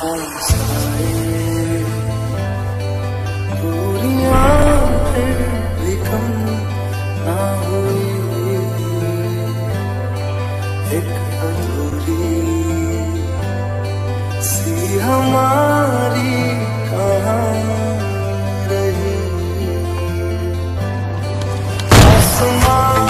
पास आए दूरियां फिर भी कम ना हुई, एक अधूरी सी हमारी कहाँ रही। आसमां